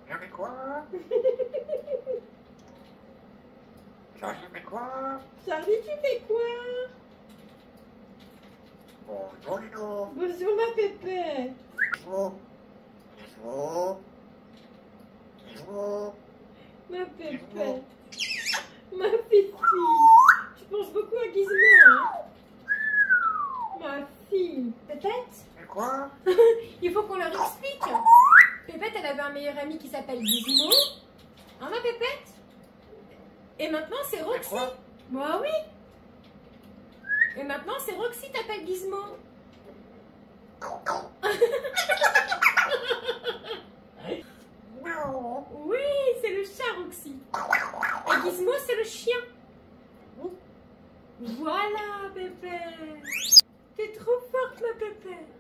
Je fais quoi? Charlie, je fais quoi? Charlie, tu fais quoi? Bonjour Ludo. Bonjour ma pépette. Bonjour. Bonjour. Bonjour. Ma pépette. Ma fille. Tu penses beaucoup à Gizmo, hein? Ma fille. Pépette? C'est quoi? Il faut qu'on leur explique. Pépette, elle avait un meilleur ami qui s'appelle Gizmo. Hein, ma Pépette? Et maintenant, c'est Roxy. quoi? Bah oui. Et maintenant, c'est Roxy t'appelle Gizmo. Oui, c'est le chat, Roxy. Et Gizmo, c'est le chien. Voilà, Pépette. T'es trop forte, ma Pépette.